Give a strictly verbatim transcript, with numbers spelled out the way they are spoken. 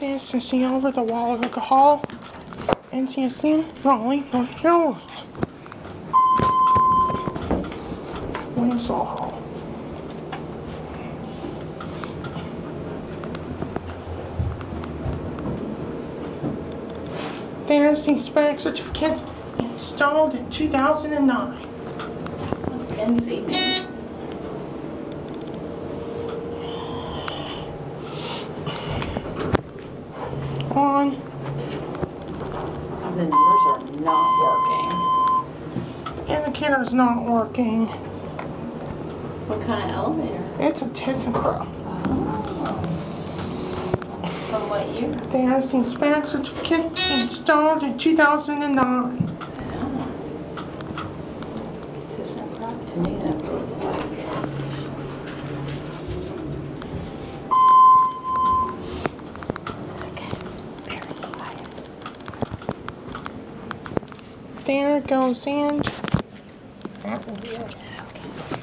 This is the over-the-wall alcohol. N C S N, Raleigh, North Carolina. Winslow. There's the spec certificate installed in two thousand nine. What's N C mean? On. The numbers are not working. Indicator's not working. What kind of elevator? It's a ThyssenKrupp. Oh. From what year? There's the spec certificate installed in two thousand nine. Oh. ThyssenKrupp, to me that looked like. Okay, very quiet. There goes in. That will be it. Okay.